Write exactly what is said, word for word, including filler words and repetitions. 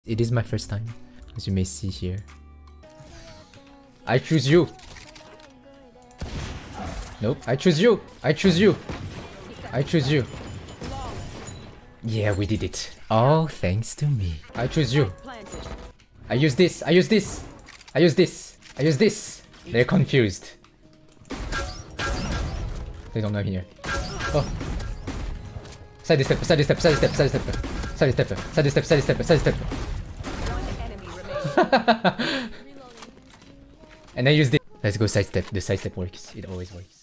It is my first time, as you may see here. I choose you. Nope, I choose you. I choose you. I choose you. Yeah, we did it. All thanks to me. I choose you. I use this. I use this. I use this. I use this. They're confused. They don't know here. Oh. Side step, side step, side step, side step. Side step, side step, side step, side step. And I use this. Let's go side step. The side step works. It always works.